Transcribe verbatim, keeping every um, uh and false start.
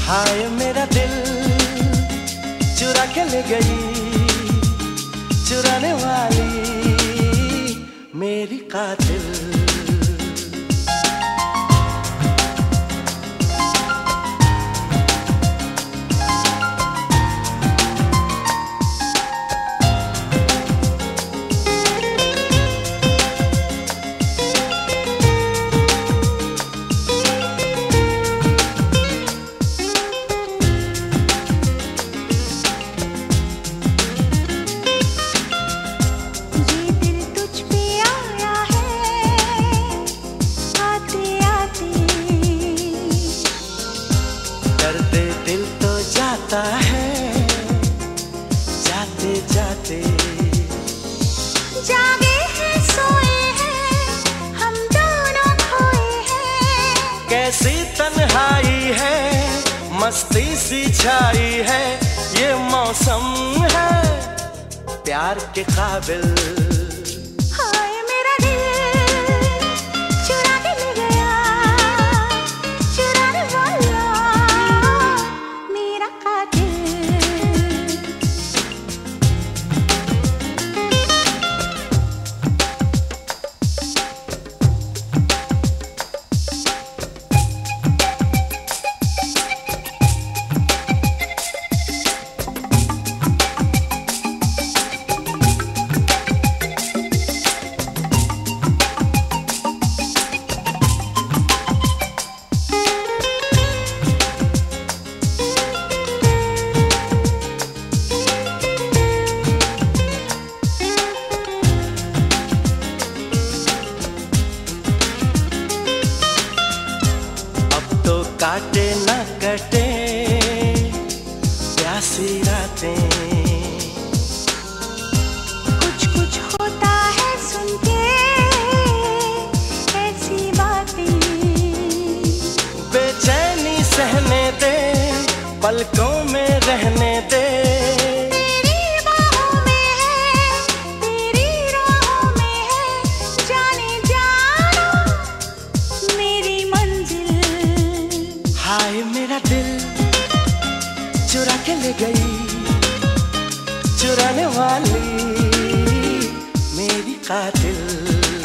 हाय मेरा दिल चुरा के ले गई, चुराने वाली मेरी कातिल। दिल तो जाता है जाते जाते, जागे हैं सोए हैं हम दोनों खोए हैं। कैसी तन्हाई है मस्ती सी छाई है, ये मौसम है प्यार के काबिल। काटे न कटे प्यासी रातें, कुछ कुछ होता है सुन के ऐसी बातें। बेचैनी सहने दे पलकों में रहने दे, तेरी बाहों में है तेरी राहों में है, जाने जाना मेरी मंजिल। हाय मेरा दिल चुरा के ले गई, चुराने वाली मेरी कातिल।